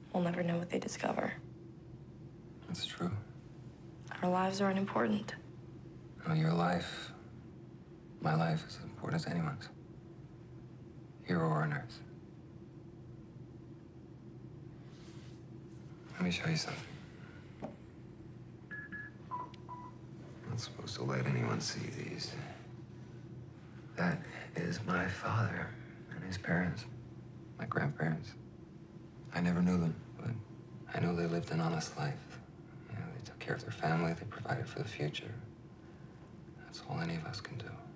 we'll never know what they discover. That's true. Our lives are unimportant. Well, your life, my life is as important as anyone's. Here or on Earth. Let me show you something. I'm not supposed to let anyone see these. That is my father and his parents, my grandparents. I never knew them, but I know they lived an honest life. You know, they took care of their family, they provided for the future. That's all any of us can do.